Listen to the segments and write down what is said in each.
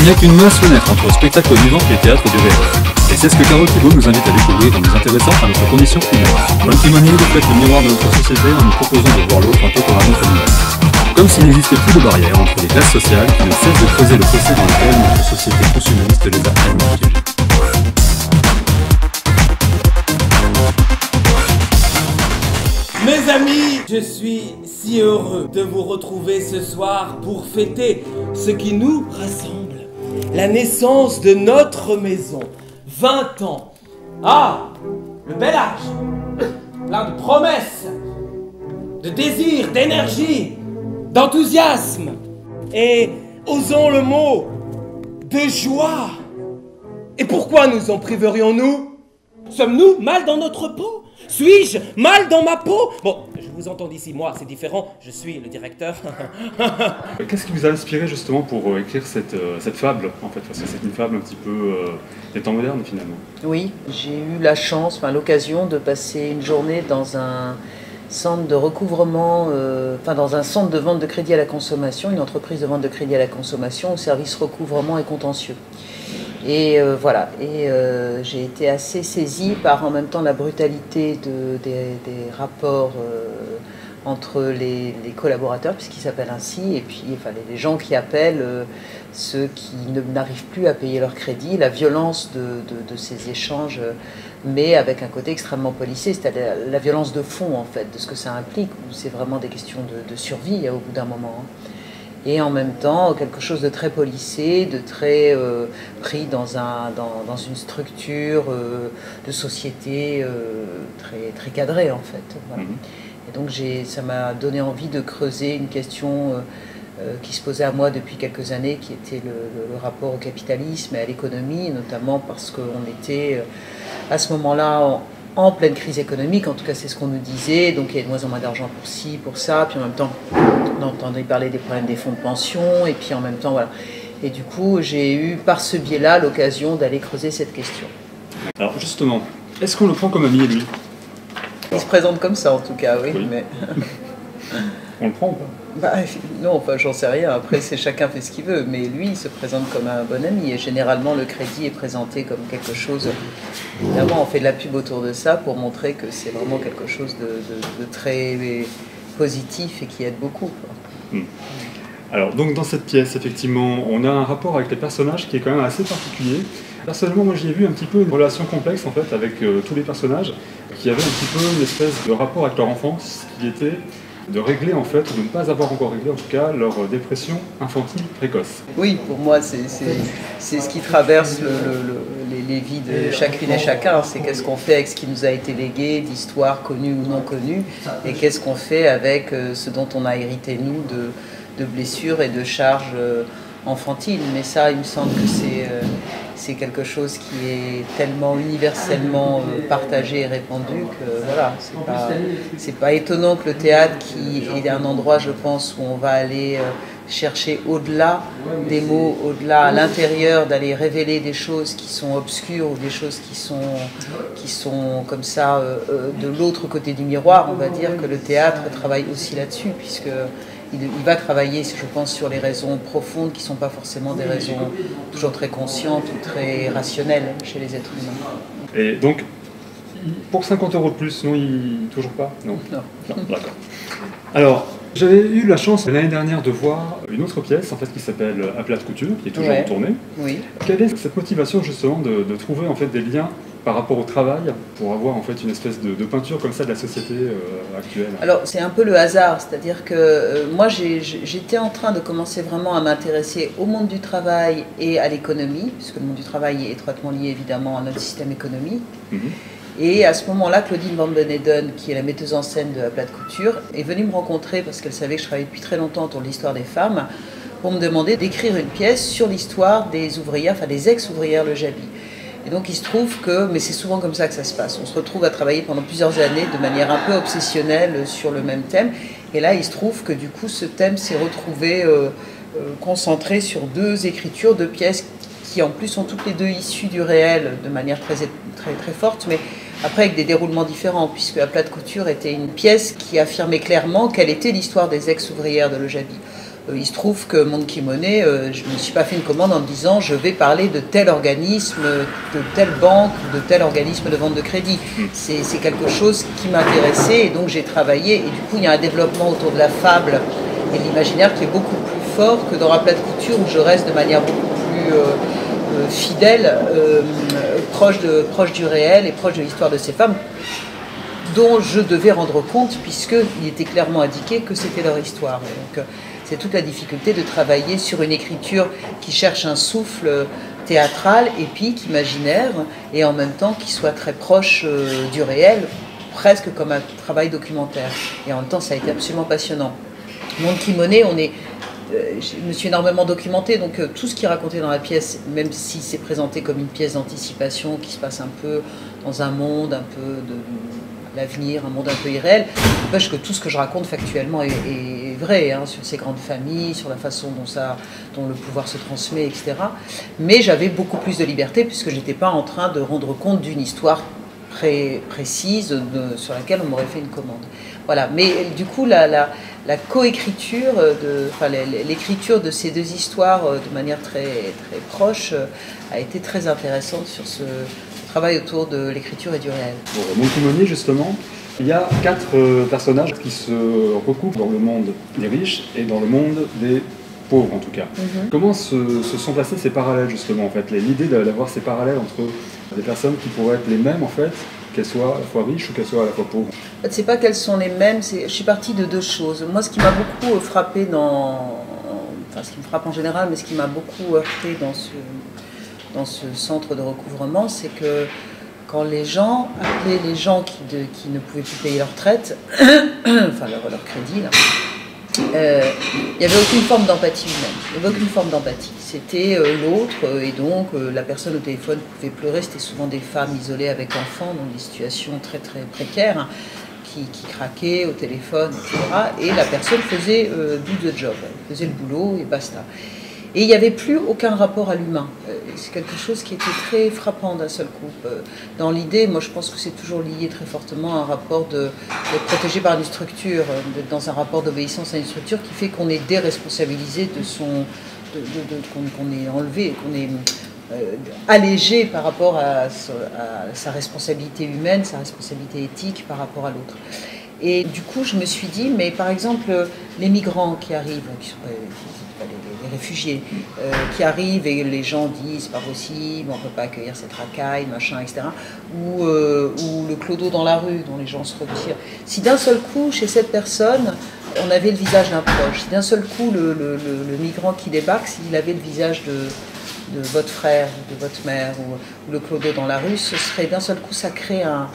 n'est qu'une mince fenêtre entre spectacle vivant et théâtre du réel. Et c'est ce que Carole Thibault nous invite à découvrir en nous intéressant à notre condition humaine. Bonne Kimoni reflète le miroir de notre société en nous proposant de voir l'autre un peu comme un autre animal. Comme s'il n'existait plus de barrière entre les classes sociales qui ne cessent de creuser le fossé dans lequel notre société consumériste les a animés. Mes amis, je suis si heureux de vous retrouver ce soir pour fêter ce qui nous rassemble. La naissance de notre maison. 20 ans. Ah, le bel âge. Plein de promesses, de désirs, d'énergie, d'enthousiasme. Et osons le mot, de joie. Et pourquoi nous en priverions-nous? Sommes-nous mal dans notre peau? Suis-je mal dans ma peau? Bon, je vous entends d'ici, moi, c'est différent, je suis le directeur. Qu'est-ce qui vous a inspiré justement pour écrire cette fable, en fait? Parce que c'est une fable un petit peu des temps modernes, finalement. Oui, j'ai eu la chance, l'occasion de passer une journée dans un centre de recouvrement, dans un centre de vente de crédit à la consommation, une entreprise de vente de crédit à la consommation au service recouvrement et contentieux. Et voilà, j'ai été assez saisie par en même temps la brutalité des rapports entre les collaborateurs, puisqu'ils s'appellent ainsi, et puis les gens qui appellent ceux qui n'arrivent plus à payer leur crédit, la violence de ces échanges, mais avec un côté extrêmement policé, c'est-à-dire la violence de fond en fait, de ce que ça implique, où c'est vraiment des questions de survie au bout d'un moment. Et en même temps quelque chose de très policé, de très pris dans une structure de société très cadrée en fait. Voilà. Et donc ça m'a donné envie de creuser une question qui se posait à moi depuis quelques années, qui était le rapport au capitalisme et à l'économie, notamment parce qu'on était à ce moment-là en pleine crise économique, en tout cas c'est ce qu'on nous disait, donc il y a de moins en moins d'argent pour ci, pour ça, puis en même temps on entendait parler des problèmes des fonds de pension, et puis en même temps voilà. Et du coup j'ai eu par ce biais-là l'occasion d'aller creuser cette question. Alors justement, est-ce qu'on le prend comme ami lui? Il se présente comme ça en tout cas, oui. Mais... On le prend ou pas? Non, j'en sais rien, après chacun fait ce qu'il veut, mais lui il se présente comme un bon ami, et généralement le crédit est présenté comme quelque chose, évidemment on fait de la pub autour de ça pour montrer que c'est vraiment quelque chose de très positif et qui aide beaucoup, quoi. Alors donc dans cette pièce, effectivement, on a un rapport avec les personnages qui est quand même assez particulier. Personnellement, moi j'y ai vu un petit peu une relation complexe en fait avec tous les personnages, qui avaient un petit peu une espèce de rapport avec leur enfance, qui était de régler en fait, ou de ne pas avoir encore réglé en tout cas, leur dépression infantile précoce. Oui, pour moi c'est ce qui traverse les vies de chacune et chacun, c'est qu'est-ce qu'on fait avec ce qui nous a été légué, d'histoires connues ou non connues, et qu'est-ce qu'on fait avec ce dont on a hérité nous de blessures et de charges enfantines. Mais ça, il me semble que c'est quelque chose qui est tellement universellement partagé et répandu que voilà, c'est pas étonnant que le théâtre, qui est un endroit, je pense, où on va aller chercher au-delà des mots, au-delà, à l'intérieur, d'aller révéler des choses qui sont obscures ou des choses qui sont comme ça de l'autre côté du miroir. On va dire que le théâtre travaille aussi là-dessus, puisque il va travailler, je pense, sur les raisons profondes qui ne sont pas forcément des raisons toujours très conscientes ou très rationnelles chez les êtres humains. Et donc, pour 50 € de plus, non, toujours pas? Non, d'accord. Alors, j'avais eu la chance l'année dernière de voir une autre pièce en fait, qui s'appelle À plat de couture, qui est toujours en tournée. Oui. Quelle est cette motivation justement de trouver en fait, des liens par rapport au travail pour avoir en fait, une espèce de peinture comme ça de la société actuelle? Alors c'est un peu le hasard, c'est-à-dire que moi j'étais en train de commencer vraiment à m'intéresser au monde du travail et à l'économie, puisque le monde du travail est étroitement lié évidemment à notre système économique. Et à ce moment-là, Claudine Van Beneden, qui est la metteuse en scène de À plat de couture, est venue me rencontrer parce qu'elle savait que je travaillais depuis très longtemps autour de l'histoire des femmes, pour me demander d'écrire une pièce sur l'histoire des ouvrières, des ex-ouvrières Le Jaby. Et donc il se trouve que, mais c'est souvent comme ça que ça se passe, on se retrouve à travailler pendant plusieurs années de manière un peu obsessionnelle sur le même thème. Et là il se trouve que du coup ce thème s'est retrouvé concentré sur deux écritures, deux pièces qui en plus sont toutes les deux issues du réel de manière très forte, mais après avec des déroulements différents, puisque À plat de couture était une pièce qui affirmait clairement quelle était l'histoire des ex-ouvrières de Le Jaby. Il se trouve que Monkey Money, je ne me suis pas fait une commande en me disant je vais parler de tel organisme, de telle banque, de tel organisme de vente de crédit. C'est quelque chose qui m'intéressait et donc j'ai travaillé. Et du coup, il y a un développement autour de la fable et de l'imaginaire qui est beaucoup plus fort que dans Rappelats de couture où je reste de manière beaucoup plus fidèle, proche du réel et proche de l'histoire de ces femmes dont je devais rendre compte puisqu'il était clairement indiqué que c'était leur histoire. Donc, c'est toute la difficulté de travailler sur une écriture qui cherche un souffle théâtral, épique, imaginaire, et en même temps qui soit très proche du réel, presque comme un travail documentaire. Et en même temps, ça a été absolument passionnant. Monkey Money, je me suis énormément documentée, donc tout ce qui est raconté dans la pièce, même si c'est présenté comme une pièce d'anticipation qui se passe un peu dans un monde un peu de l'avenir, un monde un peu irréel, n'empêche que tout ce que je raconte factuellement est vrai, hein, sur ces grandes familles, sur la façon dont le pouvoir se transmet, etc. Mais j'avais beaucoup plus de liberté puisque je n'étais pas en train de rendre compte d'une histoire précise sur laquelle on m'aurait fait une commande. Voilà. Mais du coup, la coécriture, l'écriture de ces deux histoires de manière très, très proche a été très intéressante sur ce travail autour de l'écriture et du réel. Pour Monkey Money, justement, il y a 4 personnages qui se recoupent dans le monde des riches et dans le monde des pauvres, en tout cas. Comment se sont placés ces parallèles, justement, en fait, l'idée d'avoir ces parallèles entre des personnes qui pourraient être les mêmes, en fait, qu'elles soient à la fois riches ou qu'elles soient à la fois pauvres? En fait, c'est pas qu'elles sont les mêmes, je suis partie de 2 choses. Moi, ce qui m'a beaucoup frappé ce qui me frappe en général, mais ce qui m'a beaucoup heurté dans ce centre de recouvrement, c'est que quand les gens appelaient les gens qui ne pouvaient plus payer leur retraite, enfin leur crédit, là, il n'y avait aucune forme d'empathie humaine. Il n'y avait aucune forme d'empathie. C'était l'autre, et donc la personne au téléphone pouvait pleurer. C'était souvent des femmes isolées avec enfants, dans des situations très très précaires, hein, qui craquaient au téléphone, etc. Et la personne faisait do the job, elle faisait le boulot et basta. Et il n'y avait plus aucun rapport à l'humain. C'est quelque chose qui était très frappant d'un seul coup. Dans l'idée, moi je pense que c'est toujours lié très fortement à un rapport d'être protégé par une structure, d'être dans un rapport d'obéissance à une structure qui fait qu'on est déresponsabilisé qu'on est enlevé, qu'on est allégé par rapport à sa responsabilité humaine, sa responsabilité éthique par rapport à l'autre. Et du coup, je me suis dit, mais par exemple, les migrants qui arrivent, qui sont les réfugiés, qui arrivent et les gens disent c'est pas possible, on ne peut pas accueillir cette racaille, machin, etc. Ou le clodo dans la rue, dont les gens se retirent. Si d'un seul coup, chez cette personne, on avait le visage d'un proche, si d'un seul coup, le migrant qui débarque, s'il avait le visage de votre frère, de votre mère, ou le clodo dans la rue, ce serait d'un seul coup, ça crée un...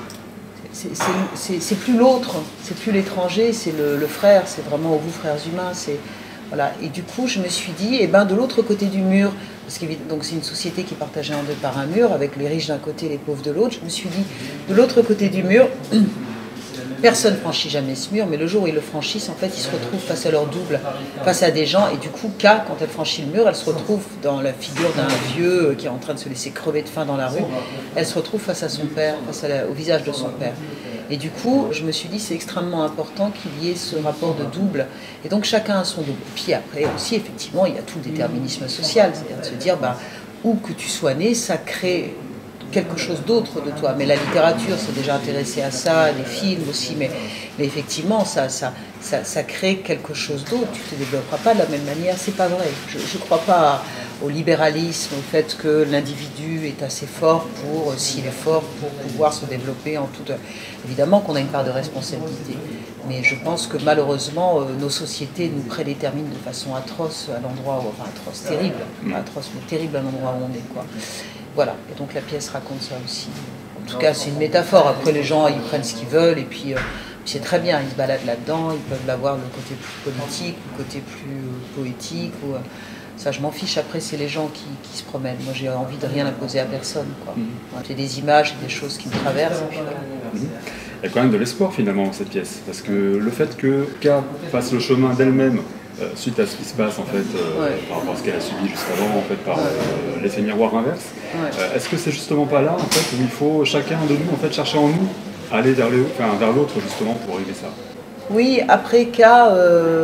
C'est plus l'autre, c'est plus l'étranger, c'est le frère, c'est vraiment vous frères humains, voilà. Et du coup, je me suis dit, de l'autre côté du mur, parce que c'est une société qui est partagée en deux par un mur, avec les riches d'un côté et les pauvres de l'autre, je me suis dit, de l'autre côté du mur, personne ne franchit jamais ce mur, mais le jour où ils le franchissent, en fait, ils se retrouvent face à leur double, face à des gens, et du coup, K, quand elle franchit le mur, elle se retrouve dans la figure d'un vieux qui est en train de se laisser crever de faim dans la rue, elle se retrouve face à son père, au visage de son père. Et du coup, je me suis dit, c'est extrêmement important qu'il y ait ce rapport de double. Et donc, chacun a son double. Puis après aussi, effectivement, il y a tout le déterminisme social. C'est-à-dire de se dire, où que tu sois né, ça crée quelque chose d'autre de toi. Mais la littérature s'est déjà intéressée à ça, les films aussi. Mais effectivement, ça crée quelque chose d'autre. Tu ne te développeras pas de la même manière. C'est pas vrai. Je ne crois pas au libéralisme, au fait que l'individu est assez fort s'il est fort, pour pouvoir se développer en toute... Évidemment qu'on a une part de responsabilité, mais je pense que malheureusement, nos sociétés nous prédéterminent de façon atroce à l'endroit où... Enfin, atroce, terrible, pas atroce, mais terrible à l'endroit où on est, quoi. Voilà, et donc la pièce raconte ça aussi. En tout cas, c'est une métaphore. Après, les gens, ils prennent ce qu'ils veulent, et puis c'est très bien, ils se baladent là-dedans, ils peuvent l'avoir le côté plus politique, le côté plus poétique, ça, je m'en fiche. Après, c'est les gens qui se promènent. Moi, j'ai envie de rien imposer à personne, quoi. J'ai des images, des choses qui me traversent. Et puis, voilà. Il y a quand même de l'espoir, finalement, dans cette pièce. Parce que le fait que K fasse le chemin d'elle-même, suite à ce qui se passe, en fait, par rapport à ce qu'elle a subi juste avant, en fait, par l'effet miroir inverse, est-ce que c'est justement pas là, en fait, où il faut chacun de nous, en fait, chercher en nous, aller vers l'autre, justement, pour arriver à ça? Oui, après K...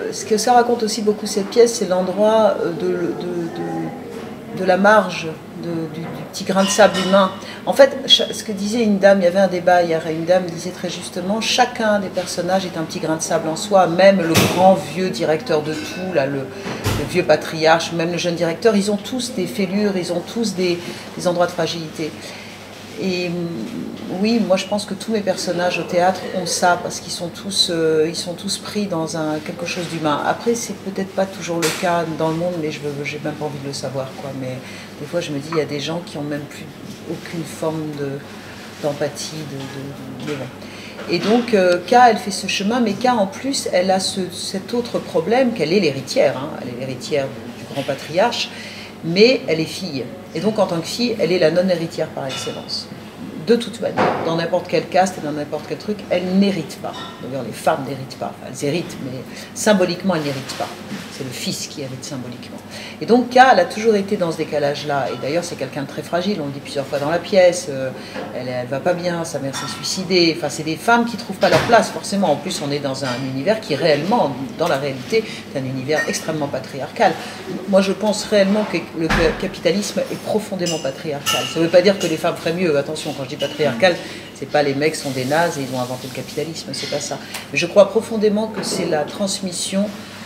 ce que ça raconte aussi beaucoup cette pièce, c'est l'endroit de la marge, du petit grain de sable humain. En fait, ce que disait une dame, il y avait un débat hier, et une dame disait très justement, chacun des personnages est un petit grain de sable en soi, même le grand vieux directeur de tout, là, le vieux patriarche, même le jeune directeur, ils ont tous des fêlures, ils ont tous des endroits de fragilité. Et oui, moi je pense que tous mes personnages au théâtre ont ça, parce qu'ils sont tous pris dans quelque chose d'humain. Après, c'est peut-être pas toujours le cas dans le monde, mais j'ai même pas envie de le savoir, quoi. Mais des fois, je me dis, il y a des gens qui ont même plus aucune forme d'empathie, mais bon. Et donc, K, elle fait ce chemin, mais K, en plus, elle a cet autre problème, qu'elle est l'héritière, hein. Elle est l'héritière du grand patriarche, mais elle est fille. Et donc, en tant que fille, elle est la non-héritière par excellence. De toute manière, dans n'importe quel caste et dans n'importe quel truc, elle n'hérite pas. D'ailleurs, les femmes n'héritent pas. Enfin, elles héritent, mais symboliquement, elles n'héritent pas. C'est le fils qui hérite symboliquement. Et donc, K, elle a toujours été dans ce décalage-là. Et d'ailleurs, c'est quelqu'un de très fragile. On le dit plusieurs fois dans la pièce. Elle va pas bien, sa mère s'est suicidée. Enfin, c'est des femmes qui trouvent pas leur place, forcément. En plus, on est dans un univers qui, réellement, dans la réalité, est un univers extrêmement patriarcal. Moi, je pense réellement que le capitalisme est profondément patriarcal. Ça ne veut pas dire que les femmes feraient mieux. Attention, quand je dis patriarcal, c'est pas les mecs sont des nazes et ils ont inventé le capitalisme, c'est pas ça. Mais je crois profondément que c'est la transmission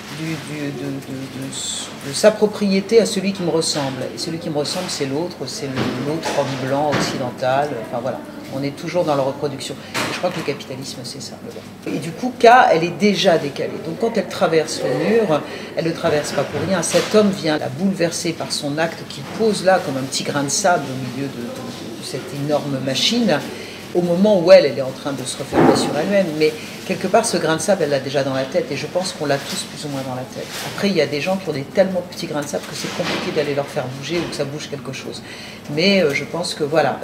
de sa propriété à celui qui me ressemble. Et celui qui me ressemble, c'est l'autre homme blanc, occidental, enfin voilà. On est toujours dans la reproduction. Et je crois que le capitalisme, c'est ça. Et du coup, K, elle est déjà décalée. Donc quand elle traverse le mur, elle ne le traverse pas pour rien. Cet homme vient la bouleverser par son acte qu'il pose là, comme un petit grain de sable au milieu de cette énorme machine, au moment où elle est en train de se refermer sur elle-même. Mais quelque part, ce grain de sable, elle l'a déjà dans la tête, et je pense qu'on l'a tous plus ou moins dans la tête. Après, il y a des gens qui ont des tellement petits grains de sable que c'est compliqué d'aller leur faire bouger ou que ça bouge quelque chose. Mais je pense que voilà,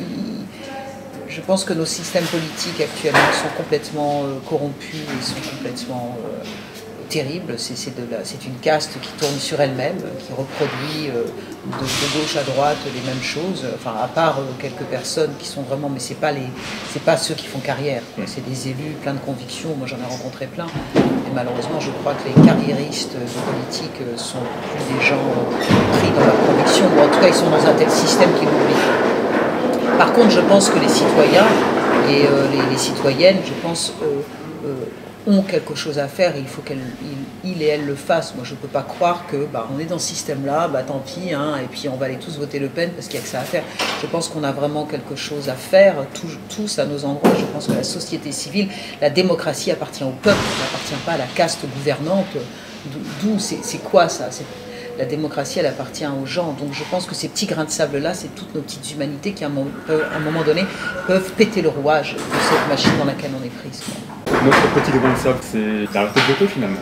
je pense que nos systèmes politiques actuellement sont complètement corrompus et sont complètement terribles. C'est une caste qui tourne sur elle-même, qui reproduit de gauche à droite les mêmes choses, enfin à part quelques personnes qui sont vraiment, mais c'est pas ceux qui font carrière, c'est des élus plein de convictions, moi j'en ai rencontré plein, et malheureusement je crois que les carriéristes politiques sont plus des gens pris dans leurs convictions, ou en tout cas ils sont dans un tel système qui l'oublie. Par contre, je pense que les citoyens et les citoyennes, je pense, ont quelque chose à faire, et il faut qu'ils et elles le fassent. Moi, je ne peux pas croire que on est dans ce système-là, tant pis, hein, et puis on va aller tous voter Le Pen parce qu'il n'y a que ça à faire. Je pense qu'on a vraiment quelque chose à faire, tous à nos endroits. Je pense que la société civile, la démocratie appartient au peuple, elle n'appartient pas à la caste gouvernante. D'où c'est quoi ça? La démocratie, elle appartient aux gens. Donc je pense que ces petits grains de sable-là, c'est toutes nos petites humanités qui, à un moment donné, peuvent péter le rouage de cette machine dans laquelle on est prise. Notre petit grain de sable, c'est d'arrêter de voter finalement.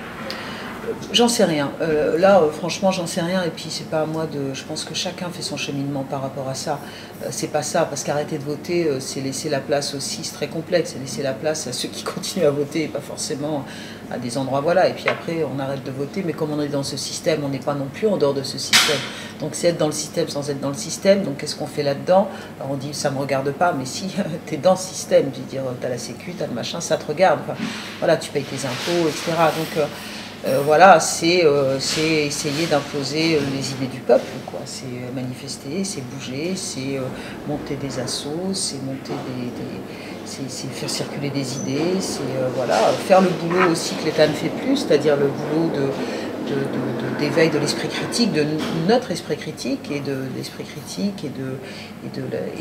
J'en sais rien. Là, franchement, j'en sais rien. Et puis, c'est pas à moi de. Je pense que chacun fait son cheminement par rapport à ça. C'est pas ça, parce qu'arrêter de voter, c'est laisser la place aussi. C'est très complexe. C'est laisser la place à ceux qui continuent à voter, et pas forcément à des endroits. Voilà. Et puis après, on arrête de voter. Mais comme on est dans ce système, on n'est pas non plus en dehors de ce système. Donc, c'est être dans le système sans être dans le système. Donc, qu'est-ce qu'on fait là-dedans? Alors, on dit, ça me regarde pas. Mais si tu es dans ce système, je veux dire, tu as la sécu, tu as le machin, ça te regarde. Enfin, voilà, tu payes tes impôts, etc. Donc, voilà, c'est essayer d'imposer les idées du peuple, quoi. C'est manifester, c'est bouger, c'est monter des assos, c'est monter c'est faire circuler des idées, c'est voilà, faire le boulot aussi que l'État ne fait plus, c'est-à-dire le boulot d'éveil de l'esprit critique, de notre esprit critique et de l'esprit critique et de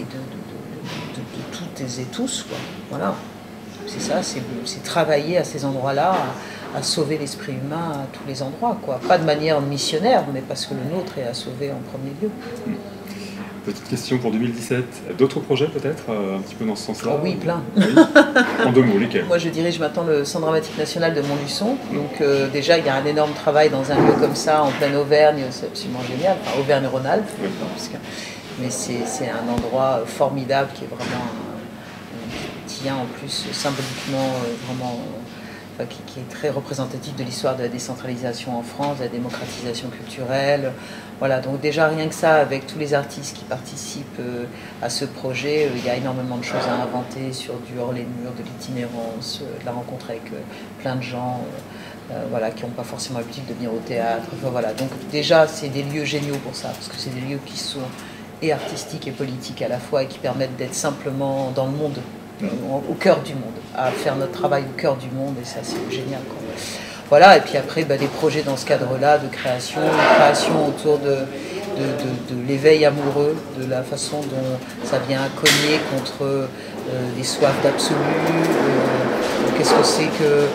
toutes et tous, quoi. Voilà. C'est ça, c'est travailler à ces endroits-là, à sauver l'esprit humain à tous les endroits, quoi. Pas de manière missionnaire, mais parce que le nôtre est à sauver en premier lieu. Petite question pour 2017. D'autres projets peut-être, un petit peu dans ce sens-là? Oh oui, plein. Oui. En 2 mots, lesquels? Moi je dirige maintenant le Centre dramatique national de Montluçon. Donc déjà il y a un énorme travail dans un lieu comme ça, en pleine Auvergne, c'est absolument génial. Enfin, Auvergne-Rhône-Alpes, mais c'est un endroit formidable qui est vraiment qui tient en plus symboliquement vraiment... qui est très représentatif de l'histoire de la décentralisation en France, de la démocratisation culturelle. Voilà, donc déjà rien que ça, avec tous les artistes qui participent à ce projet, il y a énormément de choses à inventer sur du hors les murs, de l'itinérance, de la rencontre avec plein de gens, voilà, qui n'ont pas forcément l'habitude de venir au théâtre. Enfin, voilà. Donc déjà, c'est des lieux géniaux pour ça, parce que c'est des lieux qui sont et artistiques et politiques à la fois, et qui permettent d'être simplement dans le monde, au cœur du monde, à faire notre travail au cœur du monde, et ça c'est génial, quoi. Voilà, et puis après, des projets dans ce cadre-là, de création autour de l'éveil amoureux, de la façon dont ça vient cogner contre des soifs d'absolu, qu'est-ce que c'est que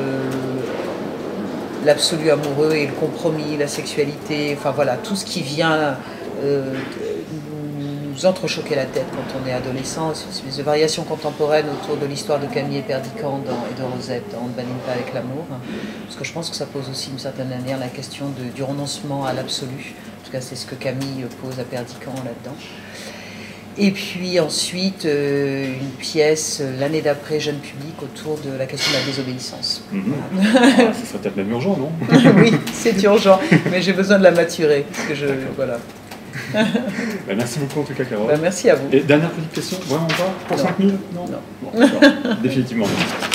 l'absolu amoureux et le compromis, la sexualité, enfin voilà, tout ce qui vient nous entrechoquer la tête quand on est adolescent, c'est une espèce de variation contemporaine autour de l'histoire de Camille et Perdiccas et de Rosette dans On ne badine pas avec l'amour, parce que je pense que ça pose aussi d'une certaine manière la question du renoncement à l'absolu. En tout cas, c'est ce que Camille pose à Perdiccas là-dedans. Et puis ensuite, une pièce l'année d'après, jeune public, autour de la question de la désobéissance. Ça serait peut-être même urgent, non? Oui, c'est urgent, mais j'ai besoin de la maturer, parce que voilà. Merci beaucoup en tout cas, Carole. Merci à vous. Et dernière petite question, vraiment pas? Pour 5 000? Non. Non. Bon, d'accord. Définitivement.